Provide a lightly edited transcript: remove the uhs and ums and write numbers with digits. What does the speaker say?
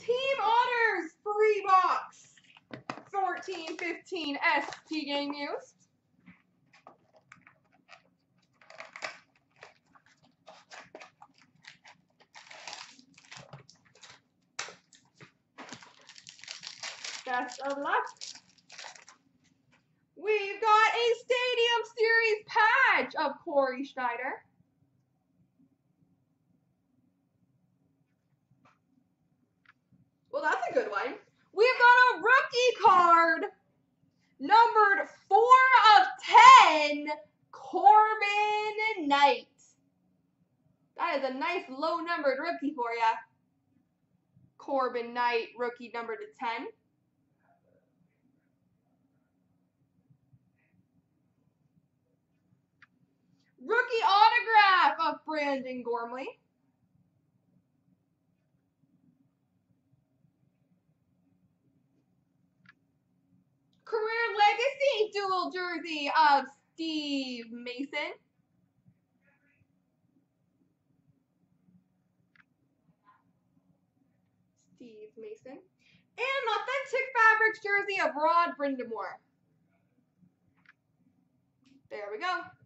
Team Honors free box 14-15 ST Game Used. Best of luck. We've got a Stadium Series patch of Cory Schneider. Well, that's a good one. We've got a rookie card, numbered 4 of 10, Corbin Knight. That is a nice low-numbered rookie for you. Corbin Knight, rookie numbered to 10. Rookie autograph of Brandon Gormley. Career Legacy dual jersey of Steve Mason. Steve Mason. And an Authentic Fabrics jersey of Rod Brindamore. There we go.